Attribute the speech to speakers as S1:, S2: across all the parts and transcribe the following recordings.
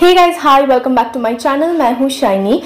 S1: Hey guys, hi, welcome back to my channel. मैं हूँ Shiny.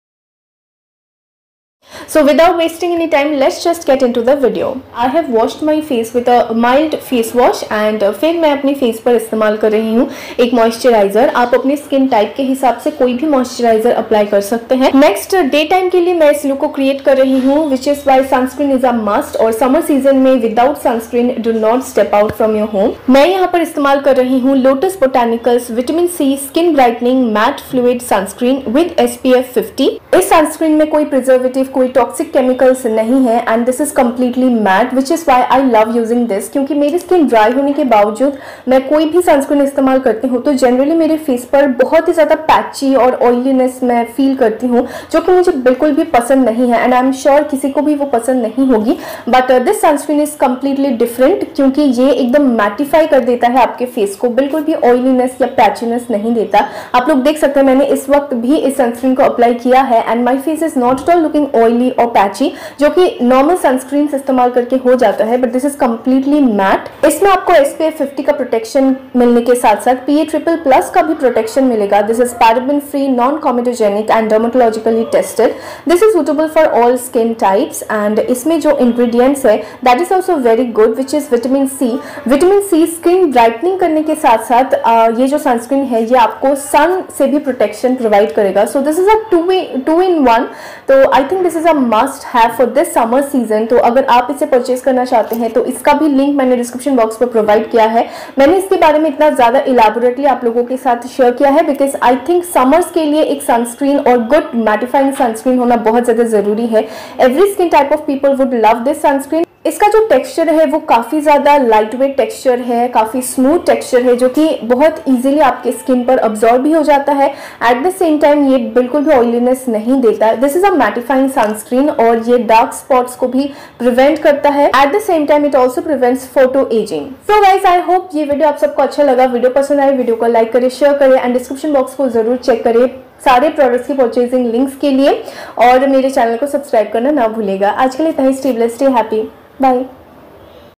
S1: So without wasting any time, let's just get into the video. I have washed my face with a mild face wash and फिर मैं अपने face पर इस्तेमाल कर रही हूँ एक मॉइस्चराइजर. आप अपने स्किन टाइप के हिसाब से कोई भी मॉइस्चराइजर अप्लाई कर सकते हैं. नेक्स्ट डे टाइम के लिए मैं इस लुक को क्रिएट कर रही हूँ which is why sunscreen is a must. और समर सीजन में without sunscreen do not step out from your home. मैं यहाँ पर इस्तेमाल कर रही हूँ Lotus Botanicals vitamin C skin brightening matte fluid sunscreen with SPF 50. इस सनस्क्रीन में कोई प्रिजर्वेटिव, कोई टॉक्सिक केमिकल्स नहीं है and this is completely matte which is why I love using this. क्योंकि मेरी स्किन ड्राई होने के बावजूद मैं कोई भी सनस्क्रीन इस्तेमाल करती हूँ तो जनरली मेरे फेस पर बहुत ही ज्यादा पैची और ऑयलीनेस मैं फील करती हूँ जो कि मुझे बिल्कुल भी पसंद नहीं है एंड आई एम श्योर किसी को भी वो पसंद नहीं होगी. But this sunscreen is completely different क्योंकि ये एकदम मैटिफाई कर देता है आपके फेस को, बिल्कुल भी ऑयलीनेस या पैचीनेस नहीं देता. आप लोग देख सकते हैं मैंने इस वक्त भी इस सनस्क्रीन को अप्लाई किया है and my face is not at all looking oily और पैची जो कि नॉर्मल सनस्क्रीन इस्तेमाल करके हो जाता है. But this is completely matte. इसमें आपको SPF 50 का प्रोटेक्शन मिलने के साथ साथ PA++ का भी प्रोटेक्शन मिलेगा. This is paraben free, non comedogenic and dermatologically tested. This is suitable for all skin types and इसमें जो इंग्रेडिएंट्स है that is also very good which is vitamin C. Vitamin C skin brightening करने के साथ साथ ये जो sunscreen है ये आपको सन से भी प्रोटेक्शन प्रोवाइड करेगा. So this is a two in one. तो I think this is a must have for this summer season. तो अगर आप इसे परचेज करना चाहते हैं तो इसका भी लिंक मैंने डिस्क्रिप्शन बॉक्स पर प्रोवाइड किया है. मैंने इसके बारे में इतना ज्यादा इलैबोरेटली आप लोगों के साथ शेयर किया है बिकॉज आई थिंक समर्स के लिए एक सनस्क्रीन और गुड मैटिफाइंग सनस्क्रीन होना बहुत ज्यादा जरूरी है. Every skin type of people would love this sunscreen. इसका जो टेक्सचर है वो काफ़ी ज़्यादा लाइट वेट टेक्सचर है, काफ़ी स्मूथ टेक्सचर है जो कि बहुत इजीली आपके स्किन पर अब्जॉर्ब भी हो जाता है. एट द सेम टाइम ये बिल्कुल भी ऑयलीनेस नहीं देता. This is a mattifying sunscreen और ये डार्क स्पॉट्स को भी प्रिवेंट करता है. At the same time it also prevents photo ageing. So guys I hope ये वीडियो आप सबको अच्छा लगा. वीडियो पसंद आए वीडियो को लाइक करें, शेयर करें एंड डिस्क्रिप्शन बॉक्स को जरूर चेक करें सारे प्रोडक्ट्स की परचेजिंग लिंक्स के लिए. और मेरे चैनल को सब्सक्राइब करना ना भूलेगा. आज के लिए इतना ही. Stay blessed, stay happy, bye.